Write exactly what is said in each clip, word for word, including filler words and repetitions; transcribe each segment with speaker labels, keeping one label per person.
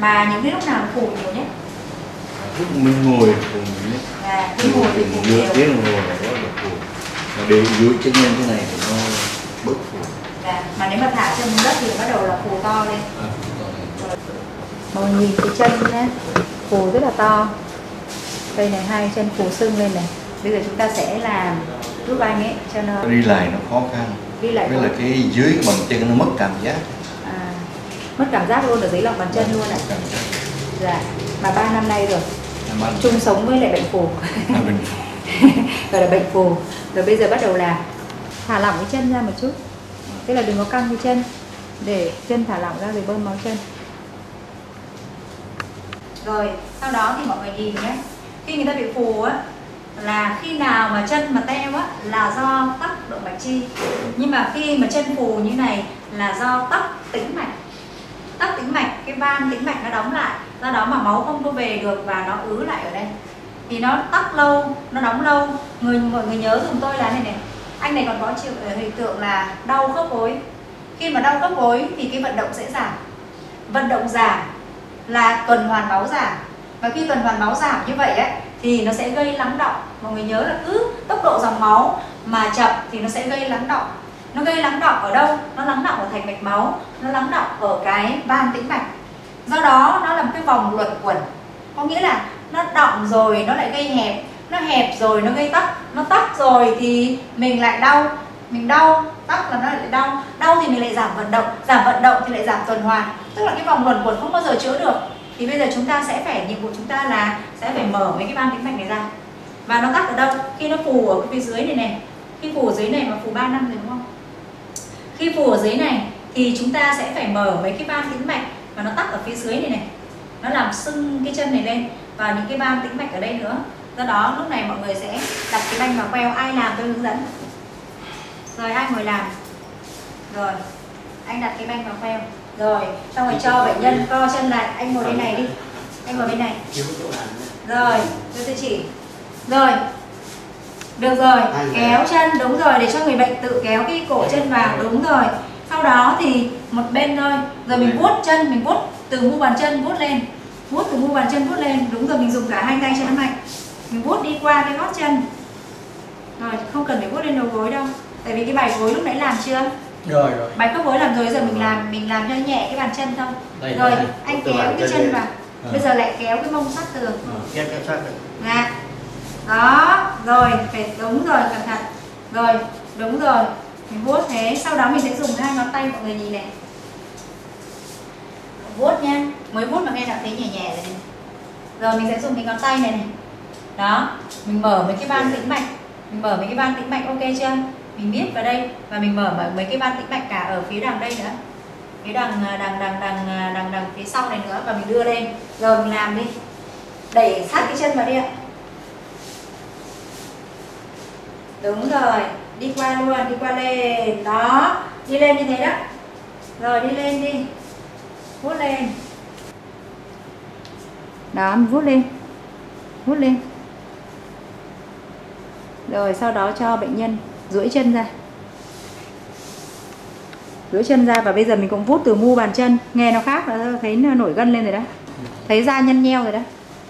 Speaker 1: Mà những cái lúc nào phù nhiều nhất?
Speaker 2: Lúc mình ngồi phù nhiều nhất.
Speaker 1: À, khi ngồi thì phù nhiều.
Speaker 2: Tiếng đồng hồ là đó là phù. Mà để dưới chân lên thế này thì nó bớt phù.
Speaker 1: Dạ. Mà nếu mà thả chân đất thì bắt đầu là phù to lên.
Speaker 2: À, phù to lên.
Speaker 1: Mọi người nhìn cái chân nhé, phù rất là to. Đây này, hai chân phù sưng lên này. Bây giờ chúng ta sẽ làm giúp anh ấy cho nó
Speaker 2: Đi lại nó khó khăn.
Speaker 1: Đi lại
Speaker 2: với là cái dưới cái bàn chân nó mất cảm giác.
Speaker 1: À, mất cảm giác luôn ở dưới lòng bàn chân luôn ạ. Dạ. Mà ba năm nay rồi chung sống với lại bệnh phù.
Speaker 2: À, bệnh phù.
Speaker 1: Gọi là bệnh phù. Rồi bây giờ bắt đầu là thả lỏng cái chân ra một chút. Tức là đừng có căng cái chân, để chân thả lỏng ra rồi bơm máu chân. Rồi sau đó thì mọi người nhìn nhé, khi người ta bị phù á là khi nào mà chân mà teo á là do tắc động mạch chi, nhưng mà khi mà chân phù như này là do tắc tĩnh mạch. Tắc tĩnh mạch, cái van tĩnh mạch nó đóng lại, do đó mà máu không có về được và nó ứ lại ở đây. Thì nó tắc lâu, nó đóng lâu. Người mọi người nhớ dùm tôi là này này, anh này còn có chịu hiện tượng là đau khớp gối. Khi mà đau khớp gối thì cái vận động sẽ giảm. Vận động giảm là tuần hoàn máu giảm. Và khi tuần hoàn máu giảm như vậy ấy, thì nó sẽ gây lắng đọng. Mọi người nhớ là cứ tốc độ dòng máu mà chậm thì nó sẽ gây lắng đọng. Nó gây lắng đọng ở đâu? Nó lắng đọng ở thành mạch máu, nó lắng đọng ở cái van tĩnh mạch. Do đó nó là một cái vòng luẩn quẩn. Có nghĩa là nó đọng rồi nó lại gây hẹp, nó hẹp rồi nó gây tắc, nó tắc rồi thì mình lại đau, mình đau, tắc là nó lại đau, đau thì mình lại giảm vận động, giảm vận động thì lại giảm tuần hoàn. Tức là cái vòng luẩn quẩn không bao giờ chữa được. Thì bây giờ chúng ta sẽ phải, nhiệm vụ chúng ta là sẽ phải mở mấy cái van tĩnh mạch này ra. Và nó tắc ở đâu? Khi nó phù ở cái phía dưới này này. Khi phù ở dưới này mà phù ba năm rồi đúng không? Khi phù ở dưới này thì chúng ta sẽ phải mở mấy cái van tĩnh mạch và nó tắc ở phía dưới này này. Nó làm sưng cái chân này lên và những cái van tĩnh mạch ở đây nữa. Do đó lúc này mọi người sẽ đặt cái banh vào queo, ai làm tôi hướng dẫn. Rồi ai ngồi làm. Rồi, anh đặt cái banh vào queo. Rồi, xong rồi cho bệnh nhân co chân lại, anh ngồi bên này đi. Anh ngồi bên này. Rồi, tôi sẽ chỉ. Rồi. Được rồi, kéo chân, đúng rồi, để cho người bệnh tự kéo cái cổ chân vào, đúng rồi. Sau đó thì một bên thôi, rồi mình vuốt chân, mình vuốt từ mu bàn chân vuốt lên. Vuốt từ mu bàn chân vuốt lên, đúng rồi, mình dùng cả hai tay cho nó mạnh. Mình vuốt đi qua cái gót chân. Rồi, không cần phải vuốt lên đầu gối đâu. Tại vì cái bài gối lúc nãy làm chưa?
Speaker 3: Rồi rồi.
Speaker 1: Bài khớp gối làm rồi, giờ mình làm mình làm cho nhẹ cái bàn chân thôi. Đây, rồi, đây, anh kéo cái chân vào. À. Bây giờ lại kéo cái mông sát tường.
Speaker 3: À, kéo kéo sát được.
Speaker 1: Dạ. Đó, rồi, phải đúng rồi, cẩn thận. Rồi, đúng rồi. Mình vuốt thế, sau đó mình sẽ dùng hai ngón tay, mọi người nhìn này. Vuốt nha, mới vuốt mà nghe đã thấy nhẹ nhẹ rồi này. Rồi mình sẽ dùng cái ngón tay này này. Đó, mình mở mấy cái van tĩnh mạch. Mình mở mấy cái van tĩnh mạch, ok chưa? Mình biết vào đây và mình mở mấy cái van tĩnh mạch cả ở phía đằng đây nữa. Phía đằng đằng đằng đằng đằng đằng phía sau này nữa và mình đưa lên. Rồi mình làm đi. Đẩy sát cái chân vào đi ạ. Đúng rồi, đi qua luôn, đi qua lên. Đó, đi lên như thế đó. Rồi đi lên đi. Vuốt lên. Đó, mình vuốt lên. Vuốt lên. Rồi sau đó cho bệnh nhân duỗi chân ra. Duỗi chân ra và bây giờ mình cũng vuốt từ mu bàn chân. Nghe nó khác, nó thấy nó nổi gân lên rồi đó. Thấy da nhăn nheo rồi đó.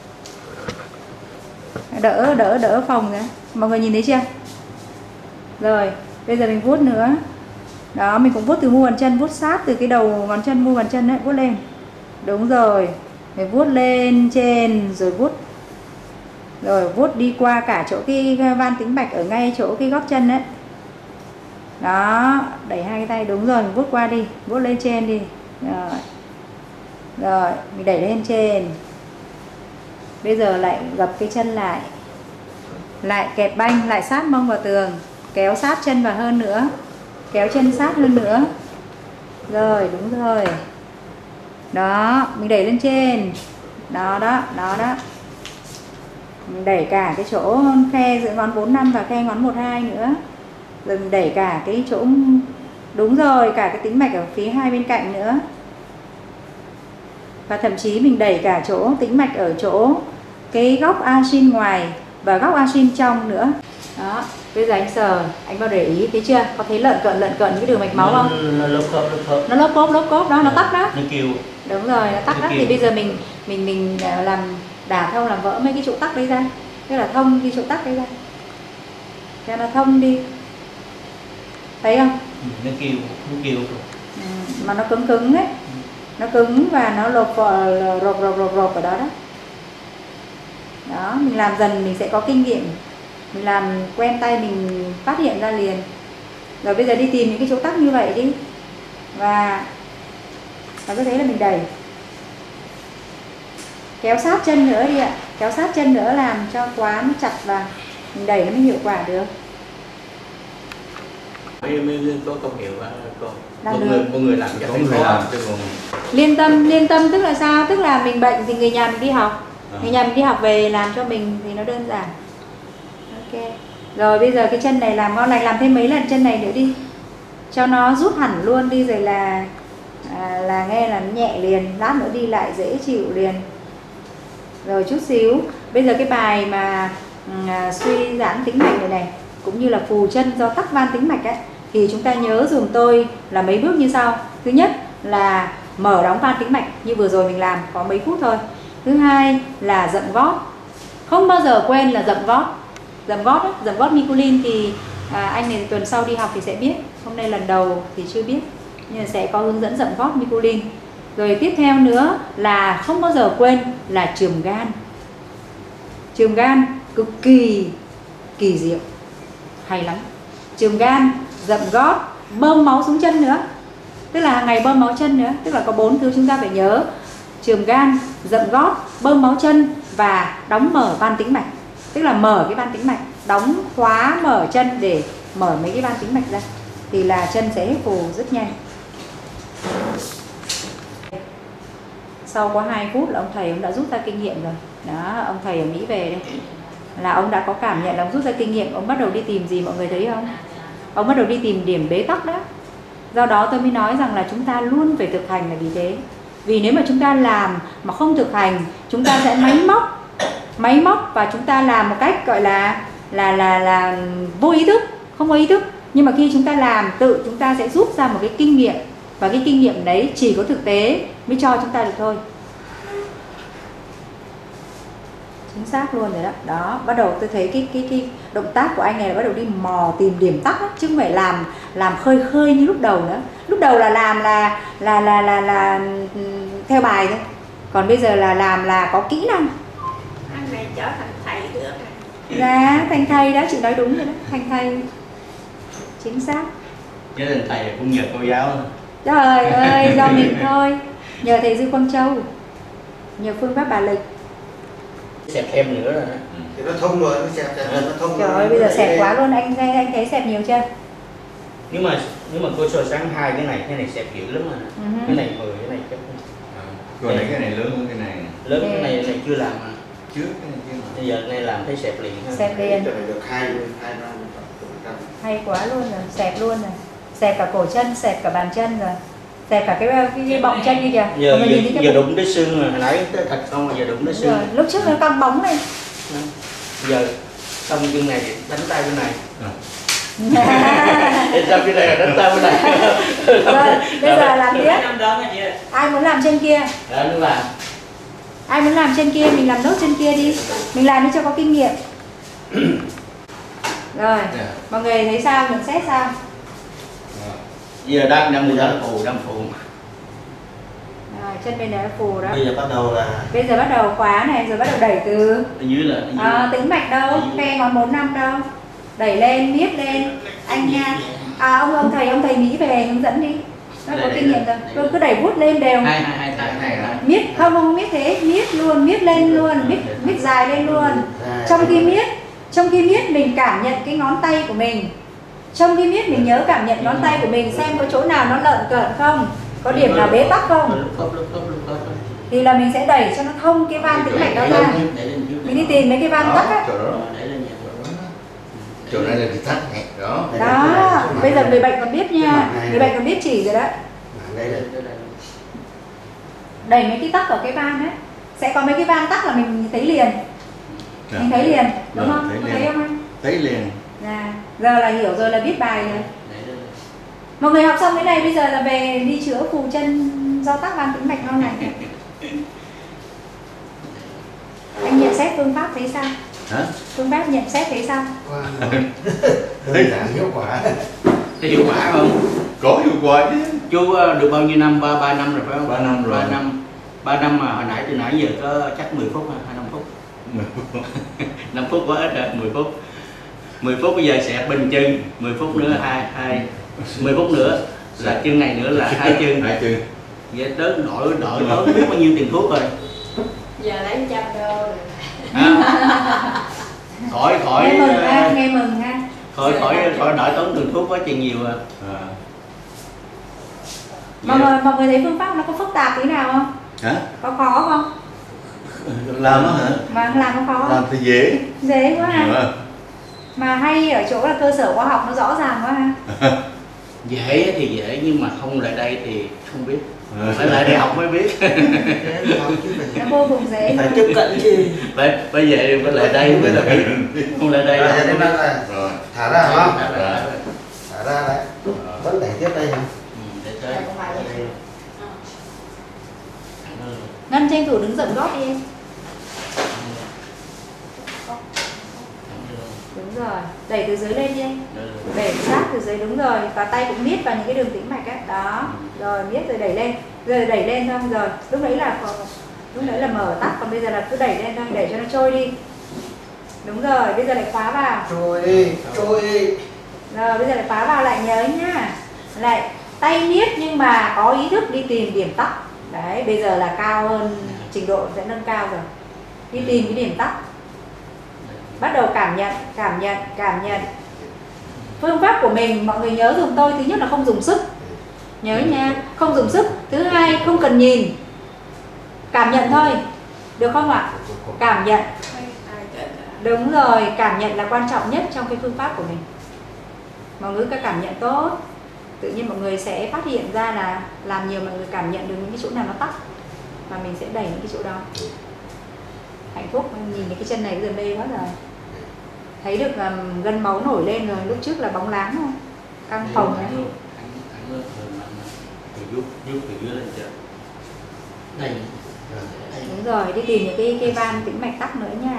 Speaker 1: Đỡ, đỡ, đỡ phòng nữa. Mọi người nhìn thấy chưa? Rồi, bây giờ mình vuốt nữa. Đó, mình cũng vuốt từ mu bàn chân, vuốt sát từ cái đầu ngón chân, mu bàn chân đấy, vuốt lên. Đúng rồi. Mình vuốt lên trên rồi vuốt. Rồi vuốt đi qua cả chỗ cái van tĩnh mạch ở ngay chỗ cái gót chân đấy. Đó, đẩy hai cái tay, đúng rồi, mình vuốt qua đi, vuốt lên trên đi. Rồi. Rồi, mình đẩy lên trên. Bây giờ lại gập cái chân lại. Lại kẹp banh, lại sát mông vào tường. Kéo sát chân vào hơn nữa. Kéo chân sát hơn nữa. Rồi, đúng rồi. Đó, mình đẩy lên trên. Đó, đó, đó, đó. Mình đẩy cả cái chỗ khe giữa ngón bốn năm và khe ngón một hai nữa. Rồi mình đẩy cả cái chỗ, đúng rồi, cả cái tĩnh mạch ở phía hai bên cạnh nữa. Và thậm chí mình đẩy cả chỗ tĩnh mạch ở chỗ cái góc axin ngoài và góc axin trong nữa. Đó, bây giờ anh sờ, anh vào để ý, thấy chưa? Có thấy lợn cợn lợn cợn cái đường mạch máu không?
Speaker 3: Nó lốp cốp, lốp cốp.
Speaker 1: Nó lốp cốp, lốp cốp đó, nó tắc đó.
Speaker 3: Nó kêu.
Speaker 1: Đúng rồi, nó tắc đó. Thì bây giờ mình mình mình làm đả thông, làm vỡ mấy cái chỗ tắc đấy ra, tức là thông cái chỗ tắc đấy ra cho nó thông đi, thấy không?
Speaker 3: Ừ, nó kêu nó kêu
Speaker 1: Ừ, mà nó cứng cứng ấy, nó cứng và nó lột rộp rộp rộp rộp ở đó đó. Đó, mình làm dần mình sẽ có kinh nghiệm, mình làm quen tay mình phát hiện ra liền. Rồi bây giờ đi tìm những cái chỗ tắc như vậy đi, và và cứ thế là mình đẩy, kéo sát chân nữa đi ạ, kéo sát chân nữa làm cho khóa nó chặt và mình đẩy nó mới hiệu quả được.
Speaker 3: mới mới có công hiệu và con
Speaker 1: Làm
Speaker 3: một
Speaker 1: được.
Speaker 3: người một người làm cho
Speaker 2: Có
Speaker 3: thành
Speaker 2: người
Speaker 3: phố
Speaker 2: làm.
Speaker 3: chứ còn
Speaker 1: Liên tâm, liên tâm tức là sao? Tức là mình bệnh thì người nhà mình đi học,
Speaker 2: À.
Speaker 1: người nhà mình đi học về làm cho mình thì nó đơn giản. Ok. Rồi bây giờ cái chân này làm ngon lành, làm thêm mấy lần chân này nữa đi, cho nó rút hẳn luôn đi, rồi là à, là nghe là nó nhẹ liền, lát nữa đi lại dễ chịu liền. Rồi chút xíu, bây giờ cái bài mà à, suy giãn tĩnh mạch này này, cũng như là phù chân do tắc van tĩnh mạch ấy, thì chúng ta nhớ dùm tôi là mấy bước như sau. Thứ nhất là mở đóng van tĩnh mạch như vừa rồi mình làm có mấy phút thôi. Thứ hai là dậm gót, không bao giờ quên là dậm gót. Dậm gót ấy, dậm gót Mikullin thì à, anh này tuần sau đi học thì sẽ biết, hôm nay lần đầu thì chưa biết, nhưng sẽ có hướng dẫn dậm gót Mikullin. Rồi tiếp theo nữa là không bao giờ quên là chườm gan. Chườm gan cực kỳ kỳ diệu, hay lắm. Chườm gan, dậm gót, bơm máu xuống chân nữa, tức là hàng ngày bơm máu chân nữa. Tức là có bốn thứ chúng ta phải nhớ: chườm gan, dậm gót, bơm máu chân và đóng mở van tĩnh mạch. Tức là mở cái van tĩnh mạch, đóng khóa mở chân để mở mấy cái van tĩnh mạch ra, thì là chân sẽ hết phù rất nhanh. Sau có hai phút là ông thầy ông đã rút ra kinh nghiệm rồi. Đó, ông thầy ở Mỹ về đây là ông đã có cảm nhận là ông rút ra kinh nghiệm. Ông bắt đầu đi tìm gì mọi người thấy không? Ông bắt đầu đi tìm điểm bế tắc đó. Do đó tôi mới nói rằng là chúng ta luôn phải thực hành là vì thế. Vì nếu mà chúng ta làm mà không thực hành, chúng ta sẽ máy móc, máy móc và chúng ta làm một cách gọi là là là là vô ý thức, không có ý thức. Nhưng mà khi chúng ta làm tự, chúng ta sẽ rút ra một cái kinh nghiệm, và cái kinh nghiệm đấy chỉ có thực tế mới cho chúng ta được thôi. Chính xác luôn rồi đó. Đó, bắt đầu tôi thấy cái cái cái động tác của anh này là bắt đầu đi mò tìm điểm tắc đó, chứ không phải làm làm khơi khơi như lúc đầu nữa. Lúc đầu là làm là là là là, là, là theo bài thôi. Còn bây giờ là làm là có kỹ năng.
Speaker 4: Anh này trở thành thầy được rồi.
Speaker 1: Dạ, thành thầy đó, chị nói đúng rồi đó, thành thầy. Chính xác.
Speaker 3: chứ thành thầy cũng nhờ cô giáo thôi.
Speaker 1: Trời ơi, do mình thôi. Nhờ thầy Dư Quang Châu, nhờ phương pháp bà Lịch.
Speaker 3: Xẹp thêm nữa rồi đó.
Speaker 5: Thì nó thông rồi, nó xẹp xẹp nó thông.
Speaker 1: Trời ơi, bây giờ xẹp quá luôn, anh anh, anh thấy xẹp nhiều chưa?
Speaker 3: nếu mà nếu mà cô so sánh hai cái này, cái này xẹp dữ lắm mà.
Speaker 1: Uh-huh.
Speaker 3: Cái này mười, cái này chắc
Speaker 2: À, còn này cái này lớn hơn cái này.
Speaker 3: lớn. Cái này này chưa làm mà.
Speaker 2: Trước cái này chưa làm.
Speaker 3: Bây giờ này làm thấy xẹp liền ha.
Speaker 1: Xẹp liền.
Speaker 5: Cho này được hai hai năm trăm.
Speaker 1: Hay quá luôn rồi, xẹp luôn rồi. Xẹp cả cổ chân, xẹp cả bàn chân rồi. Xẹp cả cái cái, cái bọng chân đi kìa.
Speaker 3: Giờ,
Speaker 1: Mọi người nhìn thấy
Speaker 3: giờ,
Speaker 1: cái
Speaker 3: giờ
Speaker 1: bụng.
Speaker 3: đụng tới xương rồi, hồi nãy tới thịt không mà giờ đụng tới
Speaker 1: Đúng
Speaker 3: xương.
Speaker 1: rồi, lúc trước nó cong bóng này.
Speaker 3: Giờ xong chân này đánh tay bên này.
Speaker 2: À.
Speaker 3: Xong cái này là đánh tay bên này.
Speaker 1: Rồi, bây giờ làm tiếp.
Speaker 4: Năm đó mà chưa.
Speaker 1: Ai muốn làm chân kia?
Speaker 3: Đó nó làm.
Speaker 1: Ai muốn làm chân kia, mình làm nốt chân kia đi. Mình làm đi cho có kinh nghiệm. Rồi,
Speaker 2: Dạ.
Speaker 1: mọi người thấy sao? Nhận xét sao?
Speaker 3: Giờ đang đang đang phù, đang phù.
Speaker 1: Rồi, chân bên này nó phù đó.
Speaker 5: Bây giờ bắt đầu là
Speaker 1: Bây giờ bắt đầu khóa này, rồi bắt đầu đẩy từ
Speaker 3: Ở dưới là ở dưới.
Speaker 1: à, tĩnh mạch đâu, khe ngón bốn năm đâu. Đẩy lên, miết lên. Anh nha. À, ông ông thầy, ông thầy Mỹ về hướng dẫn đi. Nó có kinh nghiệm rồi. Cứ, cứ đẩy vuốt lên đều.
Speaker 3: hai hai hai tay này là
Speaker 1: Miết, không, không miết thế. Miết luôn, miết lên luôn. Miết, miết dài lên luôn. Trong khi miết, trong khi miết mình cảm nhận cái ngón tay của mình. Trong khi miết mình nhớ cảm nhận ngón tay của mình, xem có chỗ nào nó lợn cợn không, có điểm nào bế tắc không,
Speaker 3: lúc khớp lúc khớp lúc khớp.
Speaker 1: thì là mình sẽ đẩy cho nó thông cái van tĩnh mạch đó ra.
Speaker 3: Để lên trước.
Speaker 1: Mình đi tìm mấy cái van
Speaker 2: Đó,
Speaker 1: tắc á.
Speaker 2: chỗ đó.
Speaker 3: Rồi, để lên nhà rồi.
Speaker 2: Chỗ này là cái thắt này. Đó.
Speaker 1: Đó, bây giờ người bệnh còn biết nha, người bệnh còn biết chỉ rồi đó.
Speaker 5: đây đây.
Speaker 3: Để lên.
Speaker 1: Đẩy mấy cái tắc ở cái van ấy, sẽ có mấy cái van tắc là mình thấy liền,
Speaker 2: Dạ.
Speaker 1: mình thấy liền, đúng
Speaker 2: Rồi,
Speaker 1: không?
Speaker 2: thấy
Speaker 1: Có
Speaker 2: liền.
Speaker 1: thấy không anh?
Speaker 2: Thấy liền.
Speaker 1: Dạ, giờ là hiểu rồi, là biết bài rồi.
Speaker 3: Để lên.
Speaker 1: Mọi người học xong cái này bây giờ là về đi chữa phù chân do tắc van tĩnh mạch non lành. Anh nhận xét phương pháp thấy sao?
Speaker 2: Hả?
Speaker 1: Phương pháp nhận xét thấy sao?
Speaker 5: Qua đơn giản hiệu quả.
Speaker 3: Có hiệu quả không?
Speaker 2: Có hiệu quả chứ.
Speaker 3: Chú ờ, được bao nhiêu năm? Ba ba năm rồi phải không?
Speaker 2: Ba năm rồi.
Speaker 3: Ba năm. Ba năm mà hồi nãy từ nãy giờ có chắc mười phút hay năm phút? năm phút quá ít rồi, mười phút. mười phút bây giờ sẽ bình chân, mười phút nữa hai hai mười phút nữa là chân này nữa là hai chân.
Speaker 2: Hai chân.
Speaker 3: Vậy tới đổi đổi tốn biết bao nhiêu tiền thuốc rồi.
Speaker 4: Giờ lấy trăm đô rồi.
Speaker 3: À, khỏi khỏi
Speaker 1: Nghe mừng ha,
Speaker 3: uh,
Speaker 1: nghe mừng ha.
Speaker 3: khỏi khỏi khỏi đợi tốn tiền thuốc quá chừng nhiều à.
Speaker 2: À.
Speaker 1: Mọi người, mọi người thấy phương pháp nó có phức tạp tí nào không?
Speaker 2: Hả?
Speaker 1: Có khó không?
Speaker 2: Làm đó hả?
Speaker 1: Mà làm có khó không?
Speaker 2: Làm thì dễ.
Speaker 1: Dễ quá ha.
Speaker 2: À.
Speaker 1: Mà hay ở chỗ là cơ sở khoa học nó rõ ràng quá ha.
Speaker 3: Dễ thì dễ nhưng mà không lại đây thì không biết.
Speaker 2: À.
Speaker 3: Phải lại đi học mới biết.
Speaker 1: Nó vô cùng dễ.
Speaker 5: Phải tiếp cận chứ.
Speaker 3: Phải bây giờ phải lại đây mới là biết. Không lại đây
Speaker 5: Rồi,
Speaker 3: là
Speaker 5: giờ
Speaker 3: không
Speaker 5: đến
Speaker 3: biết.
Speaker 5: đây là
Speaker 2: Rồi.
Speaker 5: thả ra hả?
Speaker 3: Đã, đã, đã.
Speaker 5: Thả ra đấy. Vẫn đẩy tiếp đây hả?
Speaker 3: Ừ, để tới.
Speaker 1: Đây, không phải đây.
Speaker 3: Đây.
Speaker 1: Ngân tranh thủ đứng rộng gót đi em. Đúng rồi. Đẩy từ dưới lên đi em. Đẩy sát từ dưới, đúng rồi. Và tay cũng miết vào những cái đường tĩnh mạch á. Đó. Rồi miết rồi đẩy lên. Rồi đẩy lên thôi. Rồi lúc đấy là lúc đấy là mở tắt, còn bây giờ là cứ đẩy lên thôi, để cho nó trôi đi. Đúng rồi, bây giờ lại khóa vào.
Speaker 5: Trôi đi, trôi đi.
Speaker 1: Rồi bây giờ lại khóa vào, lại nhớ nhá. Lại tay miết nhưng mà có ý thức đi tìm điểm tắc. Đấy, bây giờ là cao hơn, trình độ sẽ nâng cao rồi. Đi tìm cái điểm tắc. Bắt đầu cảm nhận, cảm nhận, cảm nhận. Phương pháp của mình mọi người nhớ dùm tôi, thứ nhất là không dùng sức. Nhớ nha, không dùng sức. Thứ hai, không cần nhìn. Cảm nhận thôi. Được không ạ? Cảm nhận. Đúng rồi, cảm nhận là quan trọng nhất trong cái phương pháp của mình. Mọi người có cảm nhận tốt, tự nhiên mọi người sẽ phát hiện ra là làm nhiều mọi người cảm nhận được những cái chỗ nào nó tắc và mình sẽ đẩy những cái chỗ đó. Hạnh phúc, nhìn cái chân này bây giờ mê quá rồi. Thấy được um, gân máu nổi lên rồi, lúc trước là bóng láng không? Căng phồng ấy.
Speaker 3: Giúp giúp từ dưới lên trên. Đây.
Speaker 1: Đúng rồi, đi tìm những cái cái van tĩnh mạch tắc nữa nha.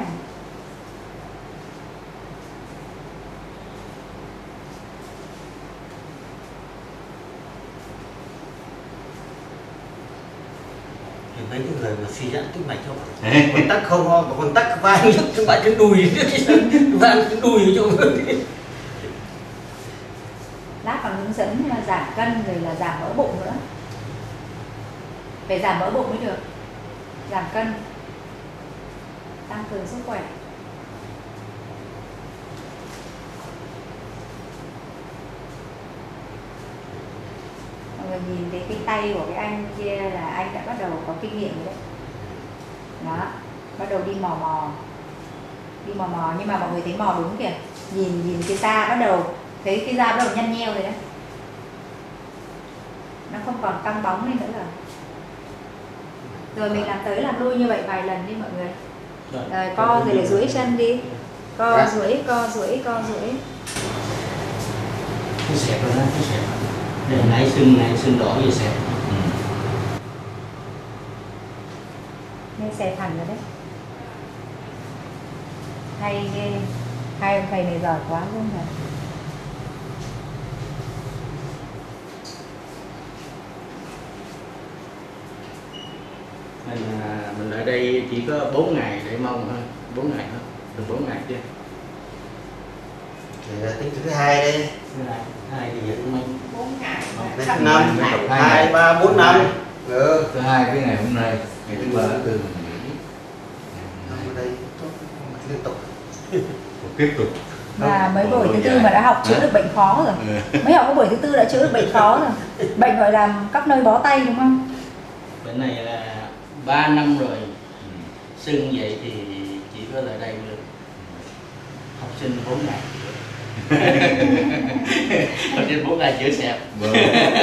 Speaker 5: Mấy cái người mà suy giãn tĩnh mạch không? Còn tắc không ho, còn tắc vai các bạn cái đùi, van cái đùi ở chỗ
Speaker 1: Lát còn hướng dẫn giảm cân rồi là giảm mỡ bụng nữa. Phải giảm mỡ bụng mới được. Giảm cân, tăng cường sức khỏe. Mọi người nhìn thấy cái tay của cái anh kia là anh đã bắt đầu có kinh nghiệm rồi đấy. Đó, bắt đầu đi mò mò. Đi mò mò, nhưng mà mọi người thấy mò đúng kìa. Nhìn nhìn cái da bắt đầu, thấy cái da bắt đầu nhăn nheo rồi đấy. Nó không còn căng bóng lên nữa rồi. Rồi mình làm tới làm lui như vậy vài lần đi mọi người. Rồi co rồi lại duỗi chân đi. Co duỗi, co duỗi, co duỗi.
Speaker 3: Cái xẹp rồi đó, cái xẹp. Đây nãy sưng này, sưng đỏ như xẹp.
Speaker 2: Ừ.
Speaker 1: Nên xẹp hẳn rồi đấy. Hay ghê. Hai ông thầy này giỏi quá luôn rồi.
Speaker 3: Nên là mình ở đây chỉ có bốn ngày để mong thôi, bốn ngày thôi, được bốn ngày chưa?
Speaker 5: Thì là tính thứ hai đây.
Speaker 3: Thứ hai, hai thì giờ cũng mấy?
Speaker 4: Bốn ngày.
Speaker 5: Đến
Speaker 4: Xong
Speaker 5: năm,
Speaker 4: rồi lại.
Speaker 5: hai, ba, bốn, năm. Ừ.
Speaker 2: Thứ hai cái ngày hôm nay, ngày thứ ba thứ tư mình nghỉ.
Speaker 5: Ở đây tốt, liên tục.
Speaker 2: Tiếp tục.
Speaker 1: Và mấy buổi thứ tư
Speaker 2: dài.
Speaker 1: mà đã học chữa được bệnh khó rồi. Mấy học có buổi thứ tư đã chữa được bệnh khó rồi. Bệnh gọi là các nơi bó tay đúng không?
Speaker 3: Bệnh này là ba năm rồi, sưng vậy thì chỉ có lại đây được. Học sinh bốn ngày. Học sinh bốn ngày chữa xẹp.
Speaker 2: Vâng.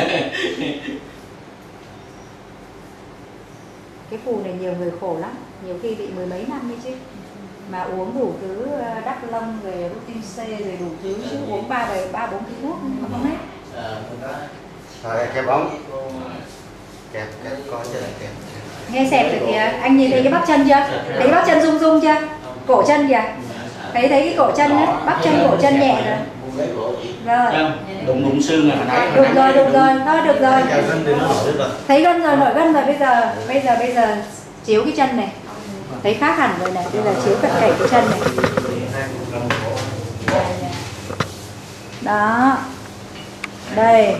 Speaker 1: Cái phù này nhiều người khổ lắm, nhiều khi bị mười mấy năm ấy chứ. Mà uống đủ thứ đắp lông rồi vitamin C rồi đủ thứ chứ uống ba bảy ba bốn thứ thuốc mà không hết.
Speaker 3: Ờ,
Speaker 5: Rồi cái bóng. kẹp kẹp có chưa là kẹp.
Speaker 1: Nghe xẹp rồi kìa, anh nhìn thấy cái bắp chân chưa? Thấy cái bắp chân rung rung chưa? Cổ chân kìa. Thấy thấy cái cổ chân á, bắp chân cổ chân nhẹ rồi. Rồi.
Speaker 3: Đụng đụng xương rồi hồi nãy.
Speaker 1: Được rồi, được rồi, thôi được rồi.
Speaker 5: Gân thì nó nổi rồi.
Speaker 1: Thấy gân rồi, nổi gân rồi, bây giờ bây giờ bây giờ chiếu cái chân này. Thấy khác hẳn rồi này, bây giờ chiếu cận cảnh cái chân này. Đó. Đây.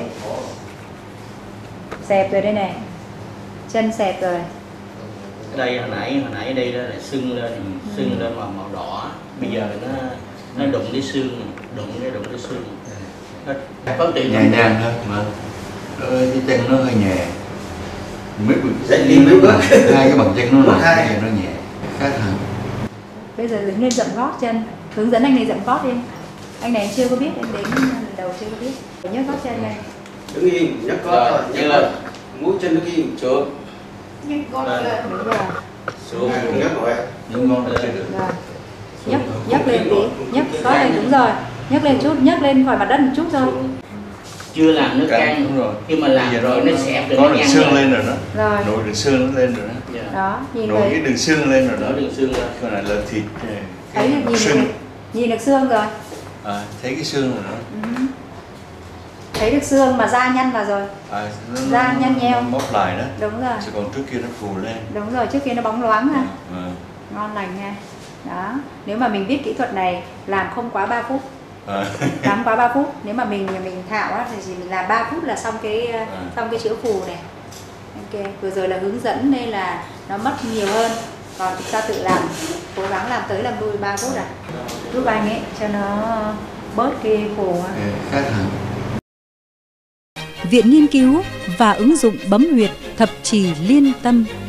Speaker 1: Xẹp rồi đây này. Chân xẹp rồi.
Speaker 3: Đây hồi nãy hồi nãy đây đó là sưng lên, sưng lên màu màu đỏ. Bây giờ nó nó đụng cái xương, đụng cái đụng cái xương. Nó có tiền
Speaker 2: nhẹ nhàng thôi mà cái chân nó hơi nhẹ, mấy
Speaker 5: dậy đi mấy bước,
Speaker 2: hai cái bàn chân nó nặng, hai nó nhẹ, khác hẳn.
Speaker 1: Bây giờ đứng lên dậm gót chân, hướng dẫn anh này dậm gót đi. Anh này chưa có biết, anh đến lần đầu chưa có biết. Nhấc gót chân này.
Speaker 5: Đứng im, nhấc gót rồi, nhấc lên, mũi chân đứng im, xuống.
Speaker 4: Nhưng con lên.
Speaker 1: Đúng rồi.
Speaker 5: Xuống, nhấc rồi.
Speaker 2: Nhưng ngon là chưa được.
Speaker 1: Rồi. Nhấc, nhấc lên tí, nhấc gót lên, đúng rồi. Nhấc lên chút, nhấc lên khỏi mặt đất một chút thôi.
Speaker 3: Chưa làm nước căng,
Speaker 2: đúng rồi.
Speaker 3: khi mà làm
Speaker 2: Bây giờ
Speaker 3: rồi nó xẹp rồi
Speaker 2: có
Speaker 3: nó
Speaker 2: đường
Speaker 3: nhăn
Speaker 2: xương
Speaker 3: rồi.
Speaker 2: lên rồi đó.
Speaker 1: Rồi.
Speaker 2: Nổi đường xương nó lên rồi đó.
Speaker 3: Dạ.
Speaker 1: Đó, nhìn
Speaker 2: Nổi cái
Speaker 1: thấy.
Speaker 2: đường xương lên rồi đó.
Speaker 3: Nổi đường xương lên.
Speaker 2: Còn lại là thịt.
Speaker 1: Thấy được, nhìn
Speaker 2: xương.
Speaker 1: được, nhìn được xương rồi.
Speaker 2: À, thấy cái xương rồi đó.
Speaker 1: Ừ. Thấy được xương mà da nhăn vào rồi.
Speaker 2: À, nó,
Speaker 1: Da
Speaker 2: nó,
Speaker 1: nhăn nheo.
Speaker 2: nó bóp lại đó.
Speaker 1: Đúng rồi.
Speaker 2: Chứ còn trước kia nó phù lên.
Speaker 1: Đúng rồi, trước kia nó bóng loáng ha.
Speaker 2: À.
Speaker 1: Ngon lành nha. Đó, nếu mà mình biết kỹ thuật này làm không quá ba phút.
Speaker 2: À.
Speaker 1: Làm quá ba phút, nếu mà mình mình thạo á thì chỉ mình làm ba phút là xong cái à. xong cái chữa phù này. Ok, vừa rồi là hướng dẫn nên là nó mất nhiều hơn. Còn chúng ta tự làm, cố gắng làm tới làm lui ba phút à. Giúp anh ấy cho nó bớt cái phù á.
Speaker 2: Ừ, khác hẳn.
Speaker 6: Viện Nghiên cứu và ứng dụng bấm huyệt thập trì Liên Tâm